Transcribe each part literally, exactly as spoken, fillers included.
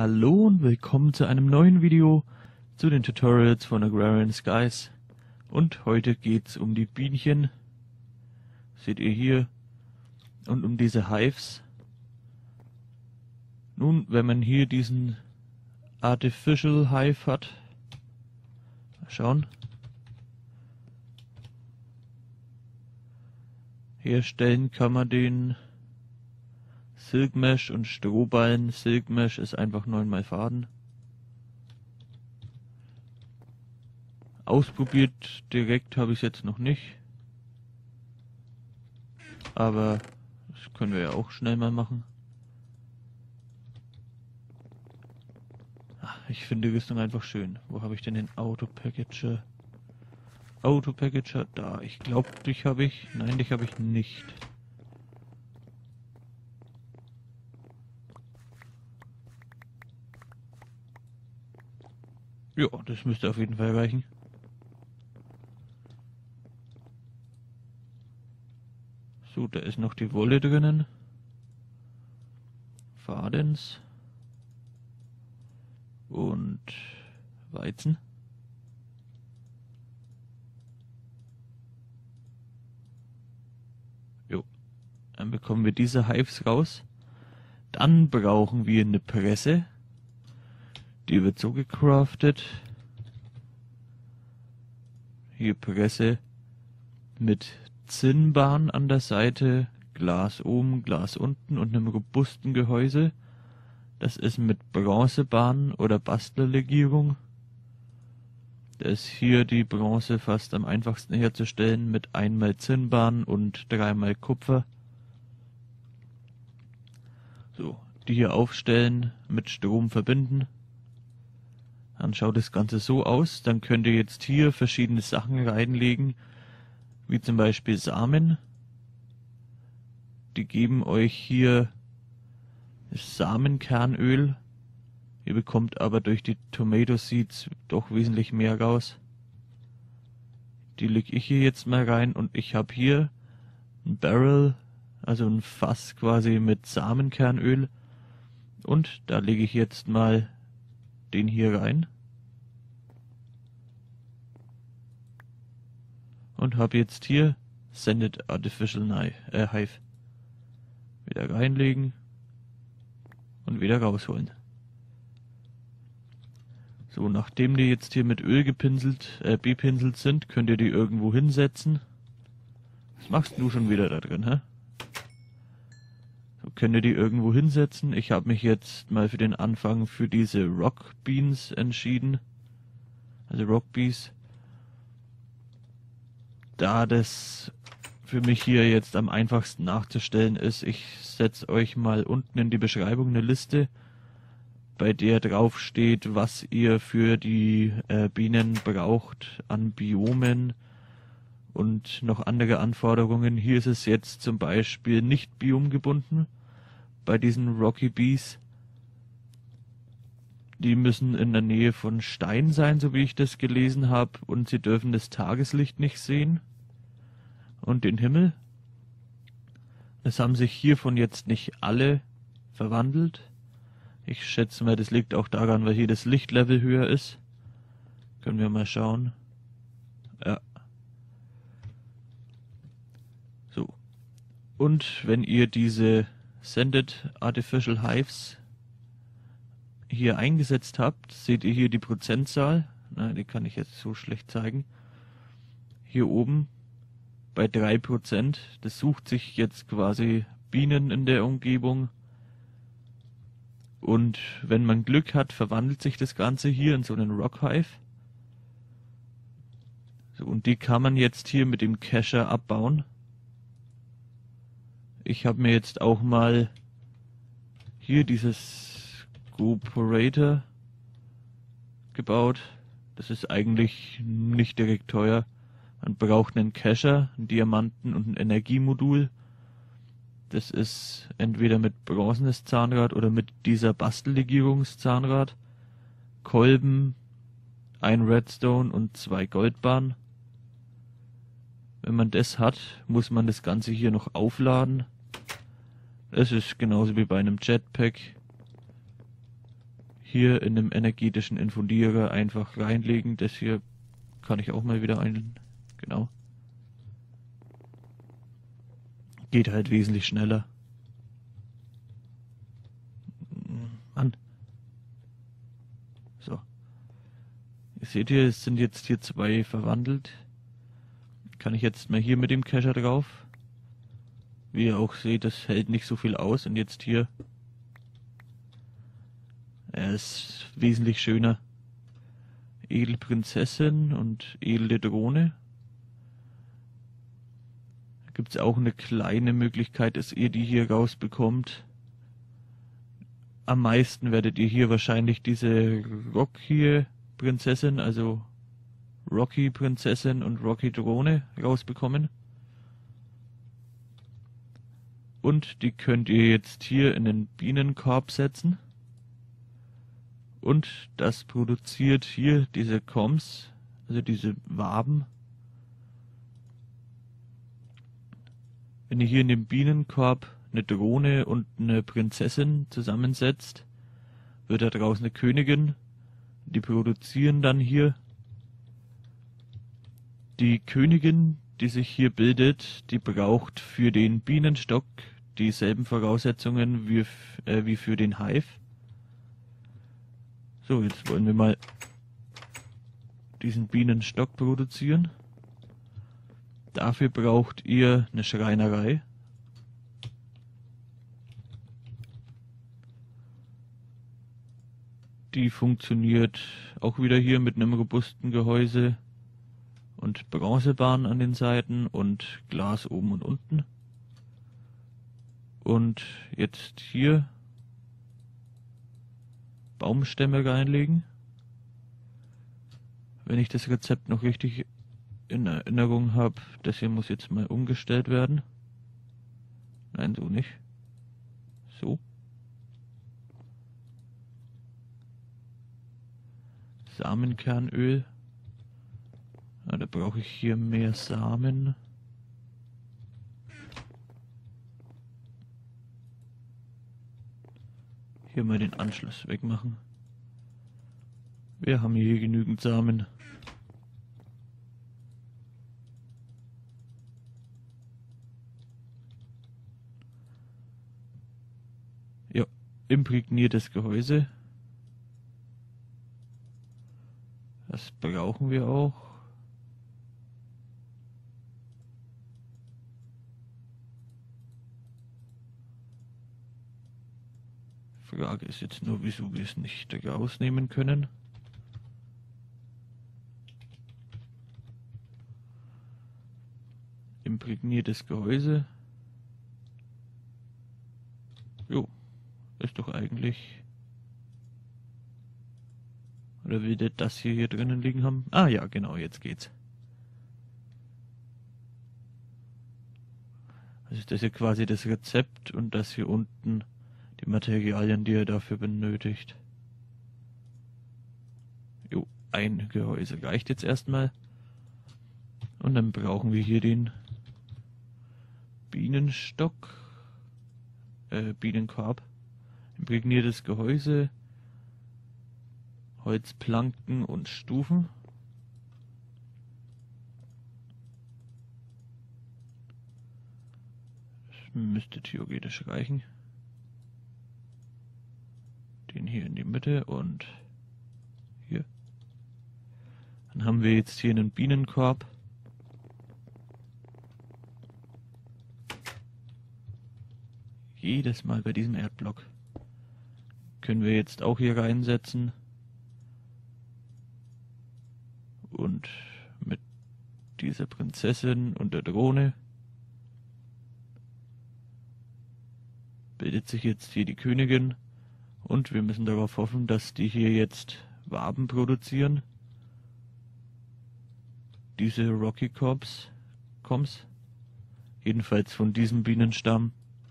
Hallo und willkommen zu einem neuen Video zu den Tutorials von Agrarian Skies. Und heute geht's um die Bienchen, seht ihr hier, und um diese Hives. Nun, wenn man hier diesen Artificial Hive hat, mal schauen, herstellen kann man den Silk Mesh und Strohballen. Silk Mesh ist einfach neunmal Faden. Ausprobiert direkt habe ich es jetzt noch nicht. Aber das können wir ja auch schnell mal machen. Ach, ich finde die Rüstung einfach schön. Wo habe ich denn den Auto-Packager? Auto-Packager, da. Ich glaube, dich habe ich. Nein, dich habe ich nicht. Ja, das müsste auf jeden Fall reichen. So, da ist noch die Wolle drinnen. Fadens. Und Weizen. Jo, dann bekommen wir diese Hives raus. Dann brauchen wir eine Presse. Die wird so gecraftet. Hier Presse mit Zinnbahn an der Seite, Glas oben, Glas unten und einem robusten Gehäuse. Das ist mit Bronzebahn oder Bastlerlegierung. Da ist hier die Bronze fast am einfachsten herzustellen mit einmal Zinnbahn und dreimal Kupfer. So, die hier aufstellen, mit Strom verbinden. Dann schaut das Ganze so aus. Dann könnt ihr jetzt hier verschiedene Sachen reinlegen, wie zum Beispiel Samen. Die geben euch hier Samenkernöl. Ihr bekommt aber durch die Tomato Seeds doch wesentlich mehr raus. Die lege ich hier jetzt mal rein und ich habe hier ein Barrel, also ein Fass quasi mit Samenkernöl. Und da lege ich jetzt mal den hier rein und habe jetzt hier Sended Artificial äh, Hive. Wieder reinlegen und wieder rausholen. So, nachdem die jetzt hier mit Öl gepinselt, äh, bepinselt sind, könnt ihr die irgendwo hinsetzen. Was machst du schon wieder da drin, hä? So, könnt ihr die irgendwo hinsetzen. Ich habe mich jetzt mal für den Anfang für diese Rock Beans entschieden. Also Rock Bees. Da das für mich hier jetzt am einfachsten nachzustellen ist, ich setze euch mal unten in die Beschreibung eine Liste, bei der drauf steht, was ihr für die äh, Bienen braucht an Biomen und noch andere Anforderungen. Hier ist es jetzt zum Beispiel nicht biomgebunden bei diesen Rocky Bees. Die müssen in der Nähe von Stein sein, so wie ich das gelesen habe, und sie dürfen das Tageslicht nicht sehen und den Himmel. Es haben sich hiervon jetzt nicht alle verwandelt. Ich schätze mal, das liegt auch daran, weil hier das Lichtlevel höher ist. Können wir mal schauen. Ja. So. Und wenn ihr diese Sended Artificial Hives hier eingesetzt habt, seht ihr hier die Prozentzahl. Na, die kann ich jetzt so schlecht zeigen. Hier oben bei drei Prozent. Das sucht sich jetzt quasi Bienen in der Umgebung. Und wenn man Glück hat, verwandelt sich das Ganze hier in so einen Rock Hive. So, und die kann man jetzt hier mit dem Cacher abbauen. Ich habe mir jetzt auch mal hier dieses Cooperator gebaut. Das ist eigentlich nicht direkt teuer. Man braucht einen Cacher, einen Diamanten und ein Energiemodul. Das ist entweder mit bronzenes Zahnrad oder mit dieser Bastellegierungszahnrad. Kolben, ein Redstone und zwei Goldbarren. Wenn man das hat, muss man das Ganze hier noch aufladen. Es ist genauso wie bei einem Jetpack. hier in einem energetischen Infundierer einfach reinlegen. Das hier kann ich auch mal wieder ein... Genau. Geht halt wesentlich schneller. Mann. So. Ihr seht hier, es sind jetzt hier zwei verwandelt. Kann ich jetzt mal hier mit dem Kescher drauf. Wie ihr auch seht, das hält nicht so viel aus. Und jetzt hier. Er ist wesentlich schöner. Edelprinzessin und edle Drohne. Da gibt es auch eine kleine Möglichkeit, dass ihr die hier rausbekommt. Am meisten werdet ihr hier wahrscheinlich diese Rocky Prinzessin, also Rocky Prinzessin und Rocky Drohne rausbekommen. Und die könnt ihr jetzt hier in den Bienenkorb setzen. Und das produziert hier diese Coms, also diese Waben. Wenn ihr hier in dem Bienenkorb eine Drohne und eine Prinzessin zusammensetzt, wird da draußen eine Königin. Die produzieren dann hier. Die Königin, die sich hier bildet, die braucht für den Bienenstock dieselben Voraussetzungen wie, äh, wie für den Hive. So, jetzt wollen wir mal diesen Bienenstock produzieren. Dafür braucht ihr eine Schreinerei. Die funktioniert auch wieder hier mit einem robusten Gehäuse und Bronzebahn an den Seiten und Glas oben und unten. Und jetzt hier Baumstämme reinlegen. Wenn ich das Rezept noch richtig in Erinnerung habe, das hier muss jetzt mal umgestellt werden. Nein, so nicht. So. Samenkernöl. Ja, da brauche ich hier mehr Samen. Hier mal den Anschluss wegmachen. Wir haben hier genügend Samen. Ja, imprägniertes Gehäuse. Das brauchen wir auch. Frage ist jetzt nur, wieso wir es nicht rausnehmen können. Imprägniertes Gehäuse. Jo, ist doch eigentlich... Oder will der das hier, hier drinnen liegen haben? Ah ja, genau, jetzt geht's. Also ist das hier quasi das Rezept und das hier unten die Materialien, die er dafür benötigt. Jo, ein Gehäuse reicht jetzt erstmal. Und dann brauchen wir hier den Bienenstock, äh, Bienenkorb, imprägniertes Gehäuse, Holzplanken und Stufen. Das müsste theoretisch reichen. Den hier in die Mitte und hier. Dann haben wir jetzt hier einen Bienenkorb. Jedes Mal bei diesem Erdblock. Können wir jetzt auch hier reinsetzen. Und mit dieser Prinzessin und der Drohne bildet sich jetzt hier die Königin. Und wir müssen darauf hoffen, dass die hier jetzt Waben produzieren. Diese Rocky Coms. Coms. Jedenfalls von diesem Bienenstamm.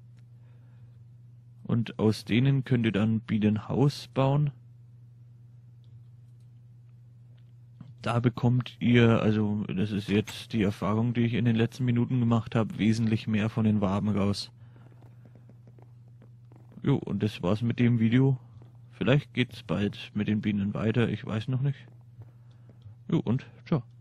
Und aus denen könnt ihr dann Bienenhaus bauen. Da bekommt ihr, also das ist jetzt die Erfahrung, die ich in den letzten Minuten gemacht habe, wesentlich mehr von den Waben raus. Jo, und das war's mit dem Video. Vielleicht geht's bald mit den Bienen weiter, ich weiß noch nicht. Jo, und ciao.